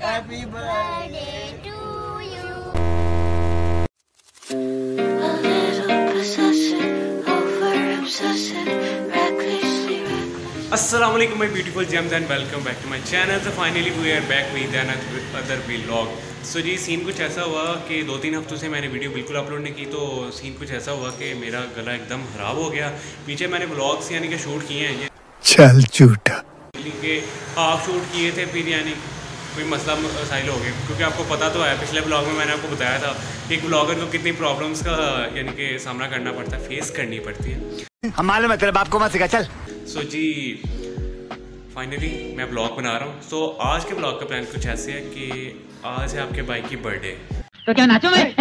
Happy birthday to you. A little possessive, over obsessive, recklessly reckless. अस्सलाम वालेकुम my beautiful gems and welcome back to my channel. तो finally we are back with other vlog. So जी scene कुछ ऐसा हुआ कि 2-3 हफ्तों से मैंने वीडियो बिल्कुल अपलोड नहीं की, तो सीन कुछ ऐसा हुआ कि मेरा गला एकदम ख़राब हो गया। पीछे मैंने व्लॉग्स यानी कि शूट किए हैं, ये चल झूठा के हाफ शूट किए थे, फिर यानी कोई मसला मसाइल हो गए। क्योंकि आपको पता तो है, पिछले ब्लॉग में मैंने आपको बताया था कि एक ब्लॉगर को कितनी प्रॉब्लम्स का यानी कि सामना करना पड़ता है, फेस करनी पड़ती है। हमारे मतलब आपको मत सिखा चल। सो जी फाइनली मैं ब्लॉग बना रहा हूँ। तो आज के ब्लॉग का प्लान कुछ ऐसे है कि आज है आपके भाई की बर्थडे, तो क्या नाचो मैं?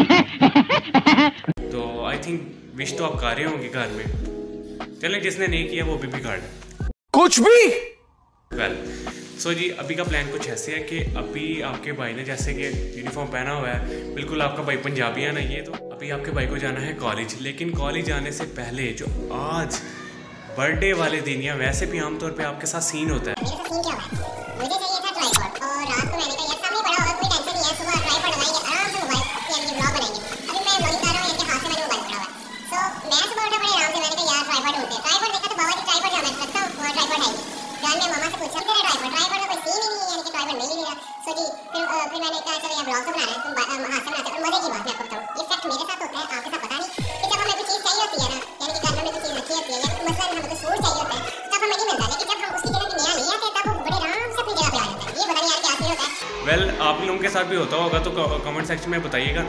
तो आई थिंक विश तो आप कर रहे होंगे घर में। चलें, जिसने नहीं किया वो भी कर ले कुछ भी। वेल सो जी अभी का प्लान कुछ ऐसे है कि अभी आपके भाई ने जैसे कि यूनिफॉर्म पहना हुआ है, बिल्कुल आपका भाई पंजाबी है ना ये, तो अभी आपके भाई को जाना है कॉलेज। लेकिन कॉलेज जाने से पहले जो आज बर्थडे वाले दिन या वैसे भी आमतौर पे आपके साथ सीन होता है। मेरे साथ सीन क्या हुआ है? मुझे चाहिए था ट्राइपॉड और रात को मैंने कहा यार सामने पड़ा होगा, कोई टेंशन नहीं है, सुबह ट्राइपॉड लगाएंगे, आराम से मोबाइल यानी ब्लॉग बनाएंगे। अभी मैं व्लॉगिंग कर रहा हूँ, इनके हाथ से मेरे मोबाइल पड़ा हुआ है। सो मैं सुबह उठा बड़े आराम से, मैंने कहा यार ट्राइपॉड ढूंढते हैं। ट्राइपॉड देखा तो बाबा जी ट्राइपॉड जहाँ मैं रखता हूँ वहाँ ट्राइपॉड है। जान में मामा से पूछा तेरा ट्राइपॉड में कोई सीन ही नहीं है, यानी कि ट्राइपॉड मिल ही नहीं रहा। सो जी फिर मैंने कहा चलो यार ब्लॉग तो बना रहे हैं, तुम हाथ से बनाते हो। मजे की बात मैं आपको बताऊँ, ये फैक्ट मेरे साथ होता है, आपके साथ पता नहीं कि जब हमें कोई चीज़ चाहिए होती है ना, यानी कि घर में कोई चीज़ रखी होती है या मसलन हमें कोई सूट चाहिए होता है, तब हमें नहीं मिलता। लेकिन जब हम उसकी जगह नया ले आते हैं तब वो बड़े आराम से अपनी जगह पे आ जाता है। ये पता नहीं यार क्या सीन होता है। वेल आप लोगों के साथ भी होता होगा, तो कमेंट सेक्शन में बताइएगा।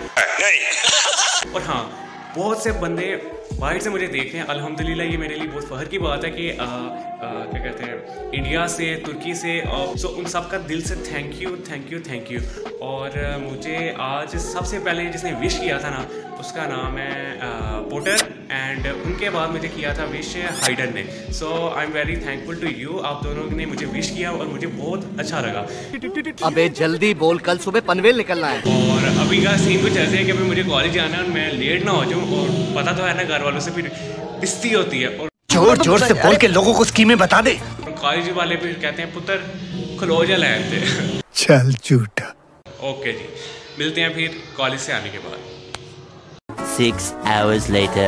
और हाँ, बहुत से बंदे बाहर से मुझे देखते हैं, अल्हम्दुलिल्लाह ये मेरे लिए बहुत फ़ख्र की बात है कि क्या कहते हैं, इंडिया से, तुर्की से, सो उन सब का दिल से थैंक यू। और मुझे आज सबसे पहले जिसने विश किया था ना, उसका नाम है पोटर, एंड उनके बाद मुझे किया था विश हाइडर ने। So I am very thankful to you, आप दोनों ने मुझे विश किया और मुझे बहुत अच्छा लगा। अबे जल्दी बोल, कल सुबह पनवेल निकलना है। और अभी का सीन कुछ ऐसे है कि अभी मुझे कॉलेज जाना है और मैं लेट ना हो जाऊँ, और पता तो है ना घर वालों से फिर पिस्ती होती है, और जोर से बोल के लोगों को स्कीमें बता दे। कॉलेज वाले फिर कहते हैं पुत्र खलो जा लैन। चल झूठा। ओके जी, मिलते हैं फिर कॉलेज से आने के बाद। 6 hours later.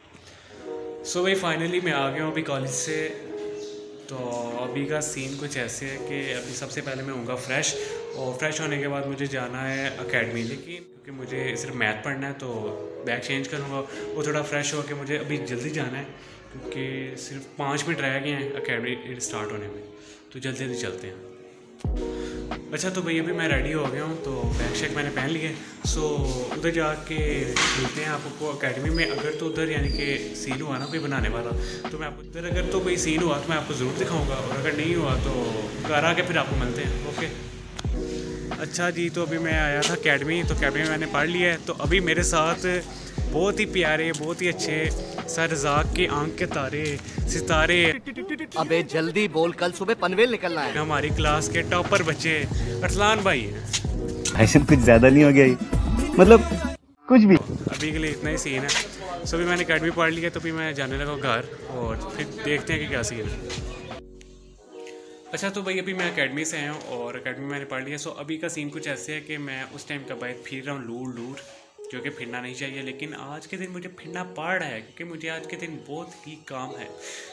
सो भाई फाइनली मैं आ गया हूँ अभी कॉलेज से। तो अभी का सीन कुछ ऐसे है कि अभी सबसे पहले मैं होऊंगा फ्रेश, और फ्रेश होने के बाद मुझे जाना है अकेडमी। लेकिन क्योंकि मुझे सिर्फ मैथ पढ़ना है तो बैग चेंज करूँगा, वो थोड़ा फ्रेश हो के मुझे अभी जल्दी जाना है, क्योंकि सिर्फ 5 मिनट रह गए हैं अकेडमी स्टार्ट होने में, तो जल्दी चलते हैं। अच्छा तो भैया अभी मैं रेडी हो गया हूँ, तो बैग शेक मैंने पहन लिए। सो उधर जाके मिलते हैं आपको अकेडमी में। अगर तो उधर यानी कि सीन हुआ ना कोई बनाने वाला, तो मैं आपको उधर, अगर तो कोई सीन हुआ तो मैं आपको ज़रूर दिखाऊंगा, और अगर नहीं हुआ तो घर आके फिर आपको मिलते हैं। ओके अच्छा जी, तो अभी मैं आया था अकेडमी, तो अकेडमी में मैंने पढ़ लिया है। तो अभी मेरे साथ बहुत ही प्यारे, बहुत ही अच्छे सर रज़ाक के आंख के तारे सितारे, अबे जल्दी बोल, कल सुबह पनवेल निकलना है। हमारी क्लास के टॉपर बच्चे अरसलान भाई हैं। ऐसे कुछ ज़्यादा नहीं हो गया ही, मतलब कुछ भी। अभी के लिए इतना ही सीन है। सो अभी मैंने अकेडमी पढ़ लिया, तो अभी मैं जाने लगा घर, और फिर देखते हैं कि क्या सीन है। अच्छा तो भाई अभी मैं अकेडमी से आया हूँ और अकेडमी मैंने पढ़ लिया। सो अभी का सीन कुछ ऐसे है कि मैं उस टाइम का बाइक फिर रहा हूँ लूर, जो कि फिरना नहीं चाहिए, लेकिन आज के दिन मुझे फिरना पड़ रहा है, क्योंकि मुझे आज के दिन बहुत ही काम है।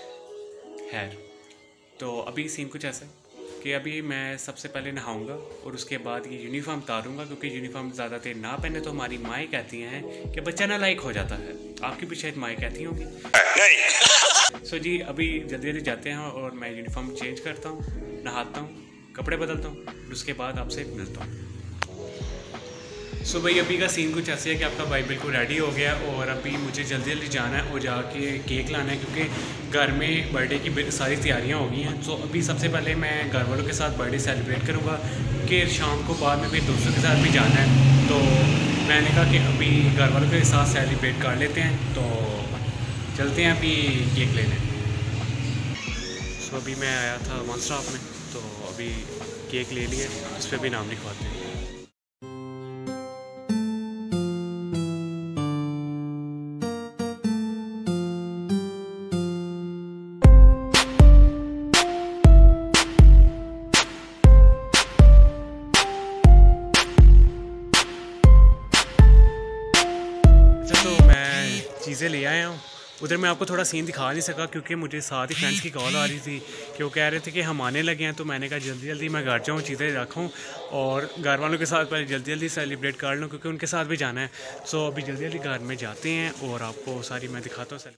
खैर तो अभी सीन कुछ ऐसा है कि अभी मैं सबसे पहले नहाऊंगा और उसके बाद ये यूनिफॉर्म उतारूंगा, क्योंकि यूनिफॉर्म ज़्यादा देर ना पहने तो हमारी माएँ कहती हैं कि बच्चा ना लाइक हो जाता है। आपकी भी शायद माएँ कहती होंगी। सो जी अभी जल्दी जाते हैं और मैं यूनिफॉर्म चेंज करता हूँ, नहाता हूँ, कपड़े बदलता हूँ, उसके बाद आपसे मिलता हूँ। सो भाई अभी का सीन कुछ ऐसे है कि आपका भाई बिल्कुल रेडी हो गया, और अभी मुझे जल्दी जाना है और जाके केक लाना है, क्योंकि घर में बर्थडे की सारी तैयारियां हो गई हैं। सो अभी सबसे पहले मैं घर वालों के साथ बर्थडे सेलिब्रेट करूँगा, क्योंकि शाम को बाद में फिर दोस्तों के साथ भी जाना है। तो मैंने कहा कि अभी घर वालों के साथ सेलिब्रेट कर लेते हैं, तो चलते हैं अभी केक लेने। सो अभी मैं आया था वन स्टॉप में, तो अभी केक ले लिए, उस पर भी नाम लिखवाते हैं। चीज़ें ले आया हूँ। उधर मैं आपको थोड़ा सीन दिखा नहीं सका क्योंकि मुझे साथ ही फ्रेंड्स की कॉल आ रही थी कि वो कह रहे थे कि हम आने लगे हैं। तो मैंने कहा जल्दी जल्दी मैं घर जाऊँ, चीज़ें रखूँ और घर वालों के साथ पहले जल्दी जल्दी सेलिब्रेट कर लूँ क्योंकि उनके साथ भी जाना है। सो अभी जल्दी जल्दी घर में जाते हैं और आपको सारी मैं दिखाता हूँ।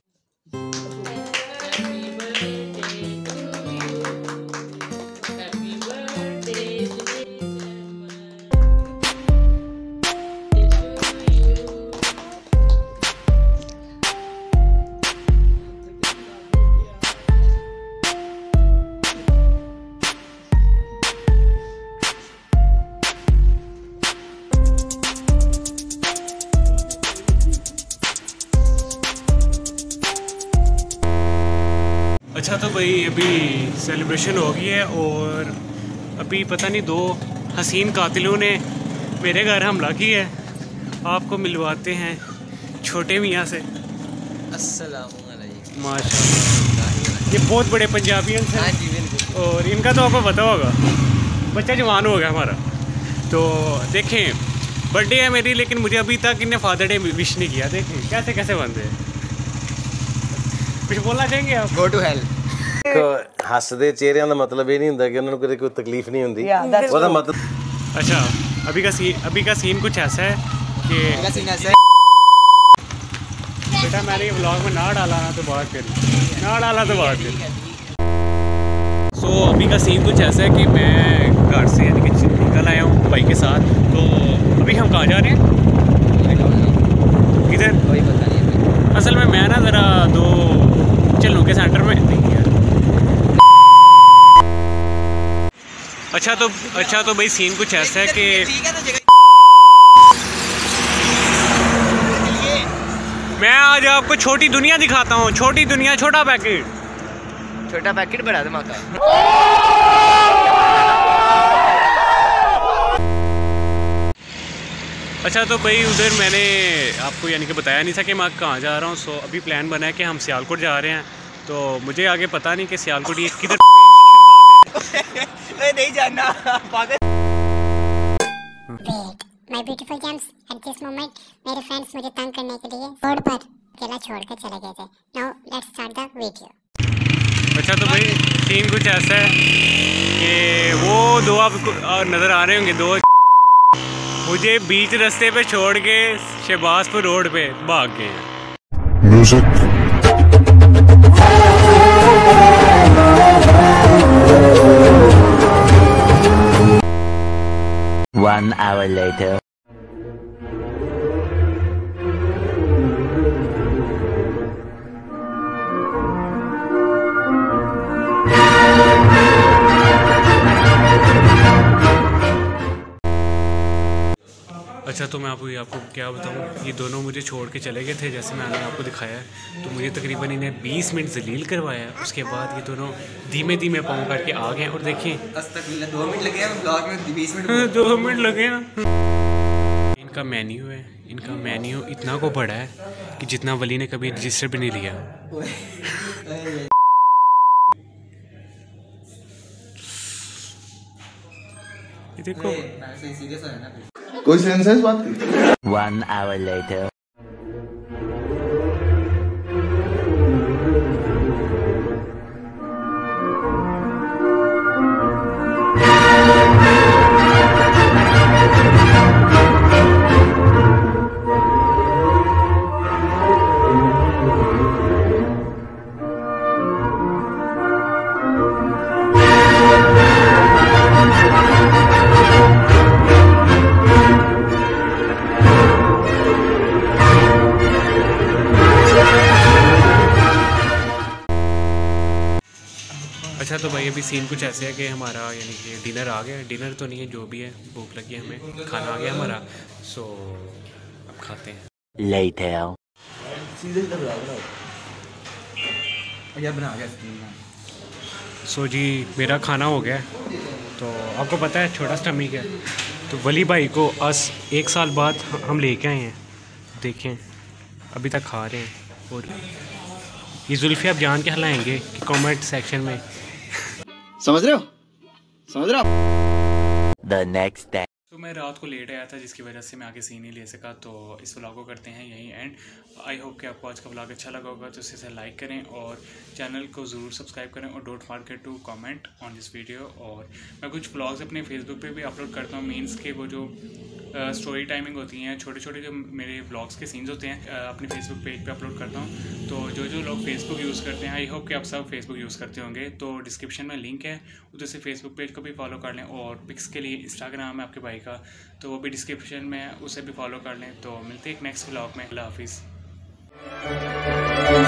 अच्छा तो भाई अभी सेलिब्रेशन हो गई है और अभी पता नहीं 2 हसीन कातिलों ने मेरे घर हमला किया है। आपको मिलवाते हैं छोटे मियाँ से। अस्सलामुअलैकुम। माशाल्लाह, ये बहुत बड़े पंजाबियन हैं और इनका तो आपको पता होगा, बच्चा जवान हो गया हमारा। तो देखें बर्थडे है मेरी, लेकिन मुझे अभी तक इन्हें फादर डे विश नहीं किया। देखें कैसे कैसे बंदे हैं। कुछ बोलना चाहेंगे आप? Go to hell. हसदे चेहरिਆਂ ਦਾ मतलब ये नहीं ਹੁੰਦਾ कि उन्होंने कोई तकलीफ नहीं होती। ਉਹਦਾ मतलब अच्छा अभी का सीन कुछ ऐसा है कि बेटा मैंने ये व्लॉग में ना डाला ना तो बात करी, ना डाला तो बात करी। सो अभी का सीन कुछ ऐसा है कि मैं घर से यानी कि निकल आया हूँ भाई के साथ। तो अभी हम कहाँ जा रहे हैं? किधर? कोई पता नहीं। असल में मैं ना ज़रा 2 चलूँ के सेंटर में नहीं यार। अच्छा तो भाई सीन कुछ ऐसा है कि मैं आज आपको छोटी दुनिया दिखाता हूँ। छोटी दुनिया छोटा पैकेट बड़ा धमाका। अच्छा तो भाई उधर मैंने आपको यानी कि बताया नहीं था कि मैं कहाँ जा रहा हूँ। सो अभी प्लान बना है कि हम सियालकोट जा रहे हैं। तो मुझे आगे पता नहीं कि सियालकोट ये किधर नहीं जानना पागल। My beautiful gems, at this moment मेरे फ्रेंड्स मुझे तंग करने के लिए रोड पर अकेला छोड़कर चले गए थे। Now let's start the video. अच्छा तो भाई सीन कुछ ऐसा है कि वो 2 आपको नज़र आ रहे होंगे, 2 मुझे बीच रास्ते पे छोड़ के शहबाजपुर रोड पे भाग गए हैं। 1 hour later. अच्छा तो मैं आपको क्या बताऊँ, ये दोनों मुझे छोड़ के चले गए थे जैसे मैंने आपको दिखाया है। तो मुझे तकरीबन इन्हें 20 मिनट जलील करवाया। उसके बाद ये दोनों धीमे धीमे पाँव करके आ गए और देखें 2 मिनट लगे हैं ब्लॉग में, 20 मिनट 2 मिनट लगे हैं। इनका मेन्यू है, इनका मेन्यू इतना को बड़ा है कि जितना वली ने कभी रजिस्टर भी नहीं लिया। ये देखो कोई सेंस है इस बात की? 1 hour later. अच्छा तो भाई अभी सीन कुछ ऐसे है कि हमारा यानी कि डिनर आ गया। डिनर तो नहीं है, जो भी है भूख लगी है हमें, खाना आ गया हमारा। सो अब खाते हैं। Later. सो जी मेरा खाना हो गया। तो आपको पता है छोटा स्टमिक है, तो वली भाई को आज 1 साल बाद हम लेके आए हैं। देखें अभी तक खा रहे हैं। और ये जुल्फ़ी आप जान के हिलाएंगे कि कमेंट सेक्शन में। समझ रहे हो? The next day. तो मैं रात को लेट आया था जिसकी वजह से मैं आगे सीन नहीं ले सका, तो इस व्लॉग को करते हैं यहीं एंड। आई होप कि आपको आज का व्लॉग अच्छा लगा होगा, तो इसे लाइक करें और चैनल को ज़रूर सब्सक्राइब करें और don't forget to comment on this video. और मैं कुछ व्लॉग्स अपने फेसबुक पे भी अपलोड करता हूँ, मीन्स के वो जो स्टोरी टाइमिंग होती हैं, छोटे छोटे जो मेरे व्लॉग्स के सीन्स होते हैं अपने फेसबुक पेज पे अपलोड करता हूँ। तो जो लोग फेसबुक यूज़ करते हैं, आई होप कि आप सब फेसबुक यूज़ करते होंगे, तो डिस्क्रिप्शन में लिंक है, उधर से फेसबुक पेज को भी फॉलो कर लें। और पिक्स के लिए इंस्टाग्राम है आपके भाई का, तो वो भी डिस्क्रिप्शन में है, उसे भी फॉलो कर लें। तो मिलते हैं एक नेक्स्ट व्लॉग में। अल्लाह हाफिज़।